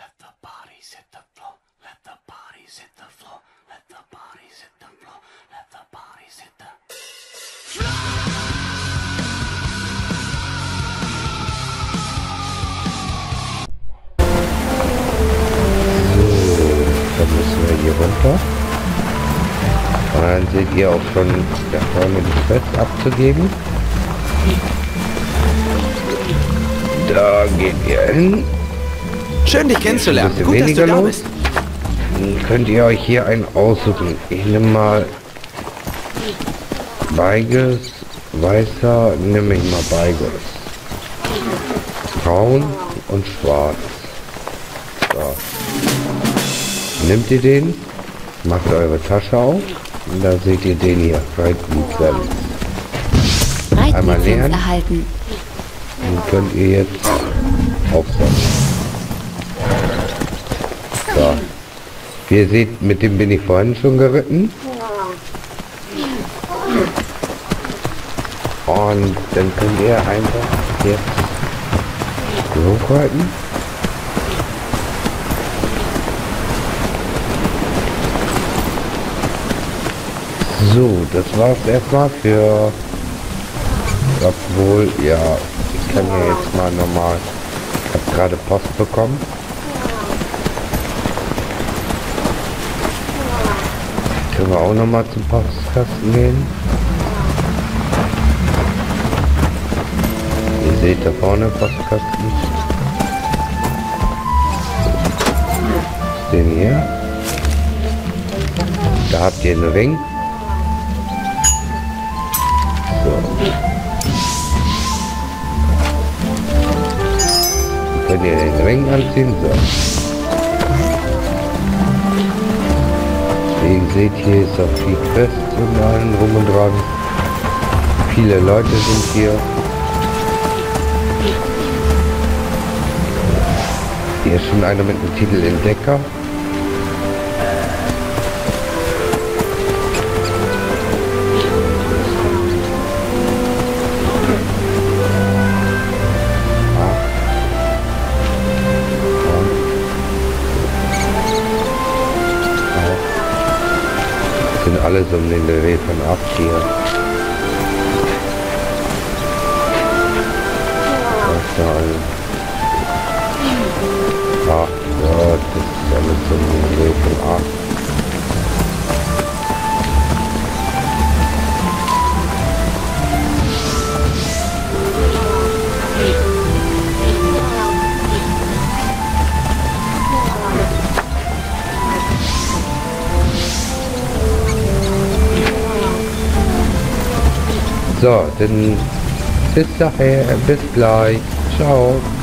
Let the bodies hit the floor. Let the bodies hit the floor. Let the bodies hit the floor. Let the bodies hit the Dann müssen wir hier runter. Und dann seht ihr auch schon da vorne die Quests abzugeben. Da geht ihr hin. Schön, dich kennenzulernen. Ein Gut, dass bisschen du da weniger bist. Dann könnt ihr euch hier einen aussuchen. Ich nehme mal Beiges, weißer, nehme ich mal Beiges. Braun und schwarz. So. Nehmt ihr den, macht eure Tasche auf und da seht ihr den hier, Reitlizenz. Einmal leeren, erhalten. den könnt ihr jetzt aufsammeln. So. Wie ihr seht, mit dem bin ich vorhin schon geritten. Und dann könnt ihr einfach jetzt hochreiten. So, das war's erstmal für... Obwohl, ja, ich kann ja jetzt mal nochmal... Ich habe gerade Post bekommen. Können wir auch nochmal zum Postkasten gehen. Ihr seht da vorne Postkasten. Den hier. Da habt ihr einen Ring. So. Könnt ihr den Ring anziehen? So. Wie ihr seht, hier ist auch viel Quest und allen drum und dran. Viele Leute sind hier. Hier ist schon einer mit dem Titel Entdecker. Sind alle so um den Dreh von 8 hier. Was da alles? Ach Gott, das ist alles so um den Dreh von 8. So, dann bis daher, bis gleich. Ciao.